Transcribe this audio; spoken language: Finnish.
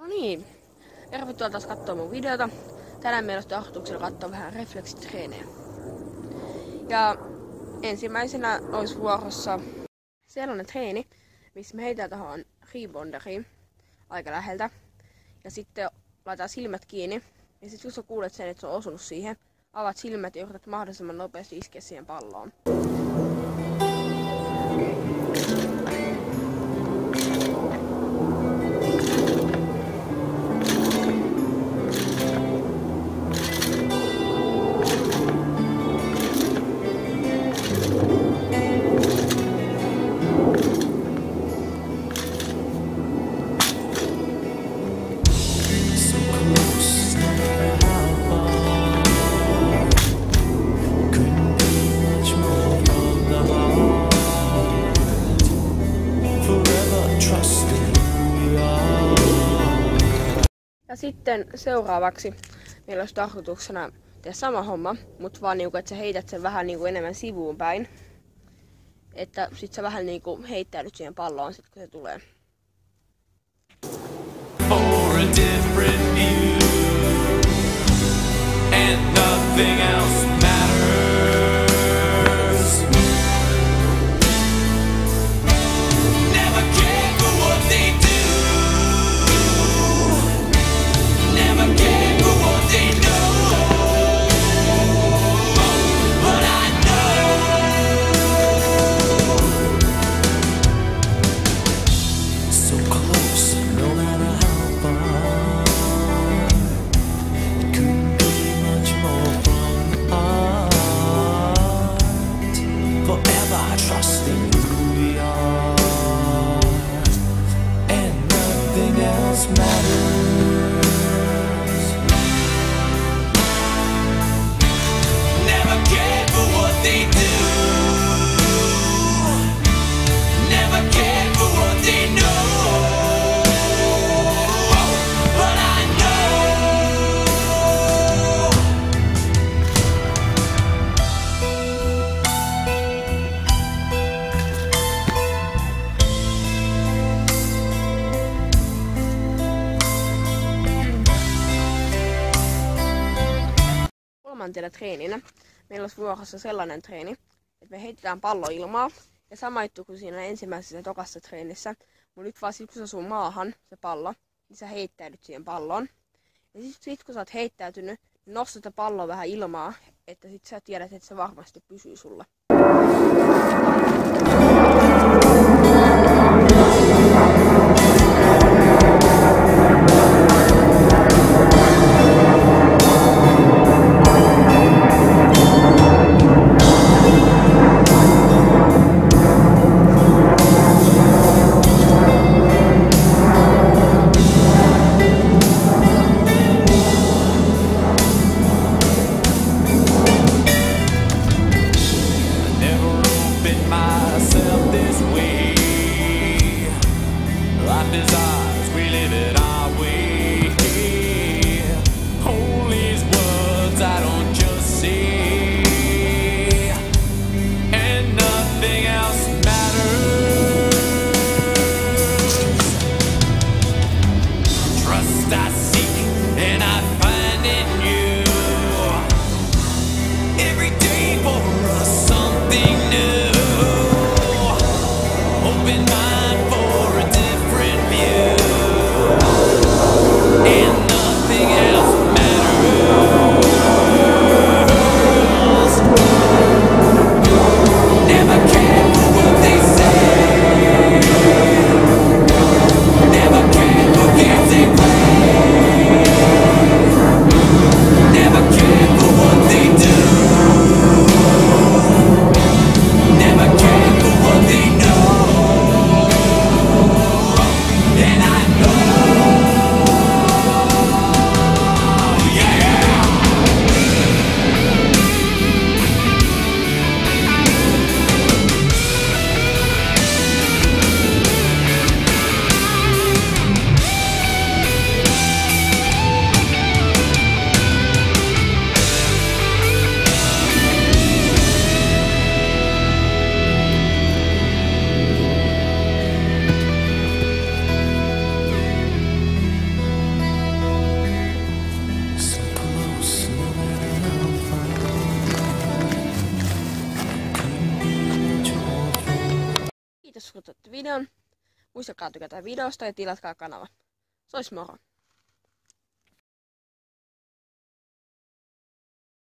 niin, tervetuloa taas katsoa mun videota. Tänään meillä on tarkoituksena katsoa vähän refleksitreenejä. Ja ensimmäisenä olisi vuorossa sellainen treeni, missä me heitään tuohon rebonderiin aika läheltä. Ja sitten laitetaan silmät kiinni. Ja sitten kun sä kuulet sen, että se on osunut siihen, avaat silmät ja yrität mahdollisimman nopeasti iskeä siihen palloon. Ja sitten seuraavaksi meillä olisi tarkoituksena tehdä sama homma, mutta vaan niinku, että sä heität sen vähän niinku enemmän sivuun päin. Että sit sä vähän niinku heittäydyt siihen palloon sit kun se tulee. For a different view, and nothing else matters. Never care for what they do. Never care for what they know. But I know. So close, no matter how far. It couldn't be much more from the heart. Forever trusting who we are, and nothing else matters. Never care for what they do. Never care for what they know. But I know. Kolmantena treeninä meillä olisi vuorossa sellainen treeni, että me heitetään pallo ilmaa. Ja sama juttu kuin siinä ensimmäisessä ja tokassa treenissä. Mutta nyt vaan sit kun se asuu maahan, se pallo, niin sä heittäydyt siihen palloon. Ja sit kun sä oot heittäytynyt, niin nostat sitä palloa vähän ilmaa, että sit sä tiedät, että se varmasti pysyy sulla. Life is ours, we live it our way. Hold these words I don't just say, and nothing else matters. Trust I seek and I find in you. Every day for us something new. Open mind for a different view, and nothing else matters. Never care for what they say. Never care for games they play. Kiitos kun katsoitte videon. Muistakaa tykätä videosta ja tilatkaa kanava. Se olisi moro.